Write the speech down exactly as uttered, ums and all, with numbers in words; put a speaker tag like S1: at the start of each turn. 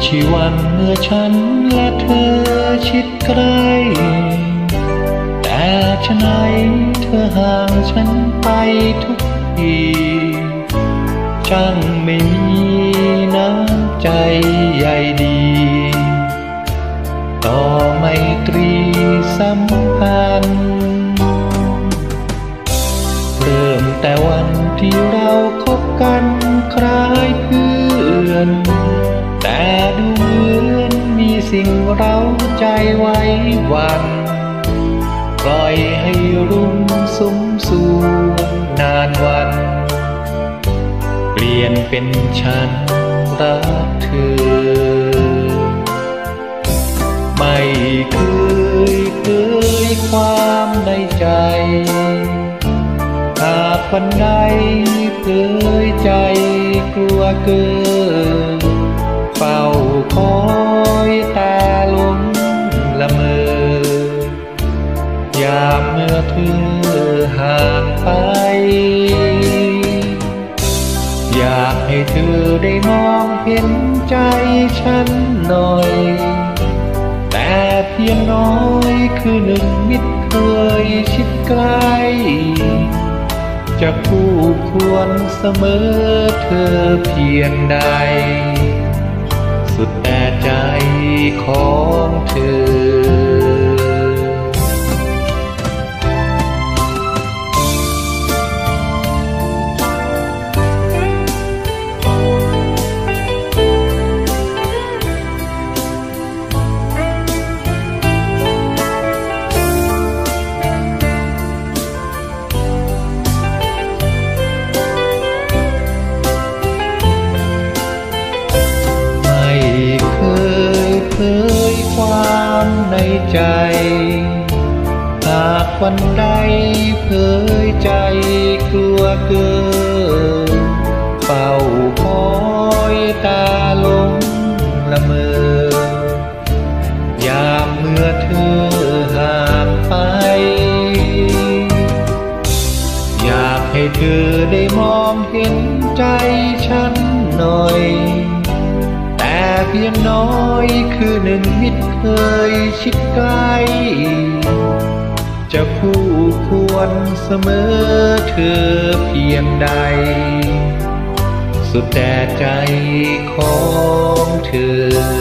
S1: ชีวันเมื่อฉันและเธอชิดใกล้แต่ฉะไหนเธอห่างฉันไปทุกทีช่างไม่มีน้ำใจใยดีต่อไมตรีสัมพันธ์เริ่มแต่วันที่เราคบกันคล้ายเพื่อนแต่ดูเหมือนมีสิ่งเร้าใจไว้วันปล่อยให้รุ่งสุมสวงนานวันเปลี่ยนเป็นฉันรักเธอไม่เคยเคยความในใจหากวันใดเผยใจกลัวเกินเฝ้าคอยแต่ลมละเมอยามเมื่อเธอห่างไปอยากให้เธอได้มองเห็นใจฉันหน่อยแต่เพียงน้อยคือหนึ่งมิตรเคยชิดใกล้จะคู่ควรเสมอเธอเพียงใดสุดแต่ใจของเธอในใจหากวันใดเผยใจกลัวเกินเฝ้าคอยตาลงละเมอยามเมื่อเธอห่างไปอยากให้เธอได้มองเห็นใจฉันหน่อยแต่เพียงน้อยคือหนึ่งมิตรเคยชิดใกล้จะคู่ควรเสมอเธอเพียงใดสุดแต่ใจของเธอ